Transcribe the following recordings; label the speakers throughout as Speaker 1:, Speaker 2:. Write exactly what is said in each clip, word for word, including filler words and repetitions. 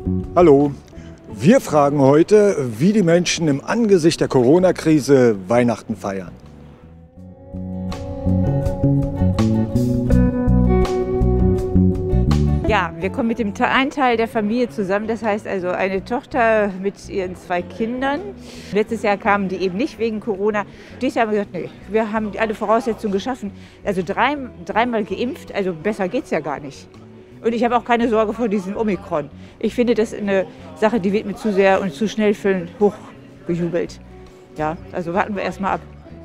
Speaker 1: Hallo, wir fragen heute, wie die Menschen im Angesicht der Corona-Krise Weihnachten feiern.
Speaker 2: Ja, wir kommen mit dem einen Teil der Familie zusammen, das heißt also eine Tochter mit ihren zwei Kindern. Letztes Jahr kamen die eben nicht wegen Corona. Dieses Jahr haben wir gesagt, nee, wir haben alle Voraussetzungen geschaffen. Also drei, dreimal geimpft, also besser geht's ja gar nicht. Und ich habe auch keine Sorge vor diesem Omikron. Ich finde, das ist eine Sache, die wird mir zu sehr und zu schnell für hochgejubelt. Ja, also warten wir erst mal ab.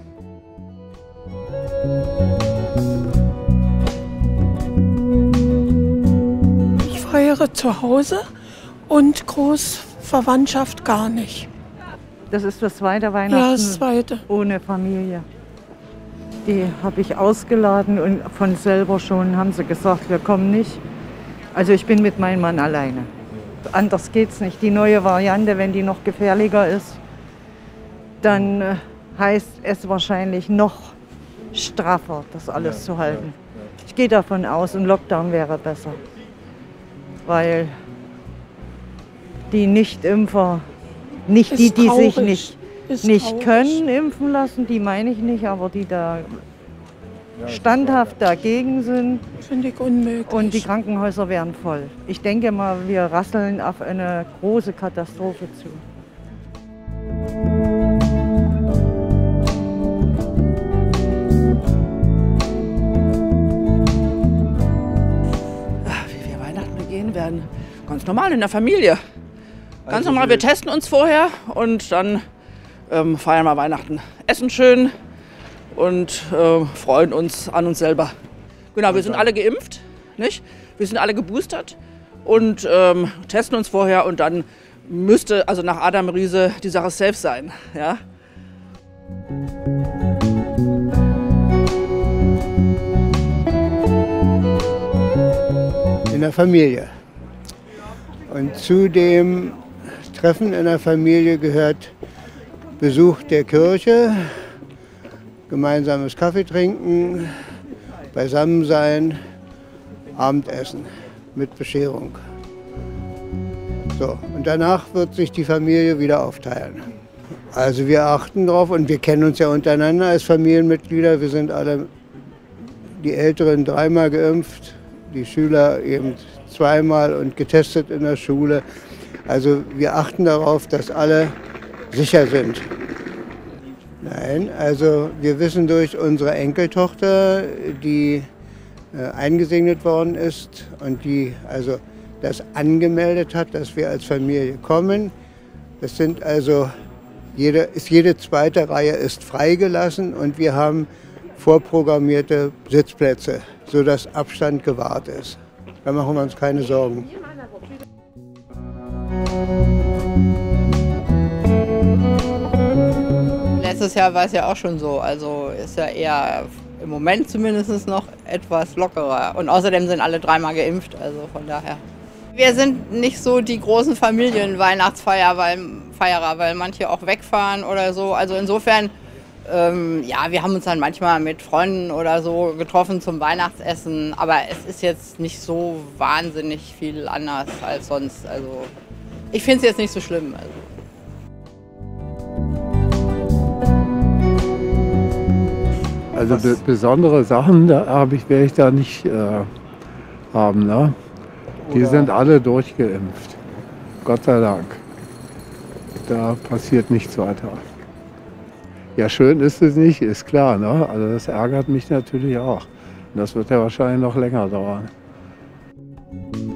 Speaker 3: Ich feiere zu Hause und Großverwandtschaft gar nicht.
Speaker 4: Das ist das zweite Weihnachten
Speaker 3: Ja, das zweite.
Speaker 4: Ohne Familie. Die habe ich ausgeladen und von selber schon haben sie gesagt, wir kommen nicht. Also ich bin mit meinem Mann alleine. Anders geht's nicht. Die neue Variante, wenn die noch gefährlicher ist, dann äh, heißt es wahrscheinlich noch straffer, das alles ja, zu halten. Ja, ja. Ich gehe davon aus, ein Lockdown wäre besser. Weil die Nichtimpfer, nicht
Speaker 3: ist
Speaker 4: die, die
Speaker 3: traurig.
Speaker 4: sich nicht, nicht können impfen lassen, die meine ich nicht, aber die da standhaft dagegen sind.
Speaker 3: Finde ich unmöglich.
Speaker 4: Und die Krankenhäuser wären voll. Ich denke mal, wir rasseln auf eine große Katastrophe zu.
Speaker 5: Wie wir Weihnachten begehen werden, ganz normal in der Familie. Ganz normal, wir testen uns vorher und dann ähm, feiern wir Weihnachten. Essen schön und äh, freuen uns an uns selber. Genau, wir sind alle geimpft, nicht? Wir sind alle geboostert und ähm, testen uns vorher und dann müsste, also nach Adam Riese, die Sache safe sein. Ja?
Speaker 6: In der Familie. Und zu dem Treffen in der Familie gehört Besuch der Kirche, gemeinsames Kaffee trinken, Beisammensein, Abendessen mit Bescherung. So, und danach wird sich die Familie wieder aufteilen. Also wir achten darauf und wir kennen uns ja untereinander als Familienmitglieder. Wir sind alle, die Älteren dreimal geimpft, die Schüler eben zweimal und getestet in der Schule. Also wir achten darauf, dass alle sicher sind. Nein, also wir wissen durch unsere Enkeltochter, die äh, eingesegnet worden ist und die also das angemeldet hat, dass wir als Familie kommen. Das sind also jede, ist jede zweite Reihe ist freigelassen und wir haben vorprogrammierte Sitzplätze, sodass Abstand gewahrt ist. Da machen wir uns keine Sorgen.
Speaker 7: Letztes Jahr war es ja auch schon so, also ist ja eher im Moment zumindest noch etwas lockerer. Und außerdem sind alle dreimal geimpft, also von daher. Wir sind nicht so die großen Familien-Weihnachtsfeierer, weil, Feierer, weil manche auch wegfahren oder so. Also insofern, ähm, ja, wir haben uns dann manchmal mit Freunden oder so getroffen zum Weihnachtsessen, aber es ist jetzt nicht so wahnsinnig viel anders als sonst. Also ich finde es jetzt nicht so schlimm. Also.
Speaker 8: Also be besondere Sachen, da habe ich, werde ich da nicht äh, haben. Ne? Die Oder sind alle durchgeimpft. Gott sei Dank. Da passiert nichts weiter. Ja, schön ist es nicht, ist klar. Ne? Also das ärgert mich natürlich auch. Und das wird ja wahrscheinlich noch länger dauern.